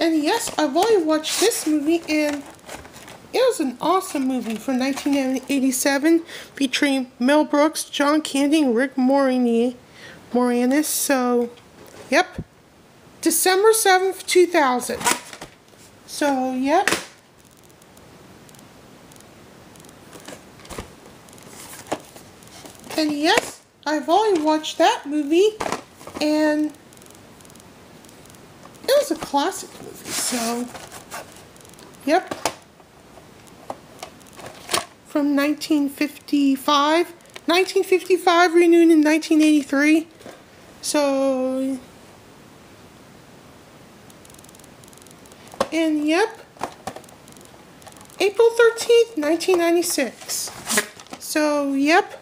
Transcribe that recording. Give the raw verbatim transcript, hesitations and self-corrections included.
And yes, I've already watched this movie, and it was an awesome movie from nineteen eighty-seven featuring Mel Brooks, John Candy, and Rick Moranis. Moranis. So, yep. December seventh, two thousand. So, yep. And yes, I've already watched that movie, and it was a classic movie, so, yep. From nineteen fifty-five. nineteen fifty-five, renewed in nineteen eighty-three. So, and yep. April thirteenth, nineteen ninety-six. So, yep.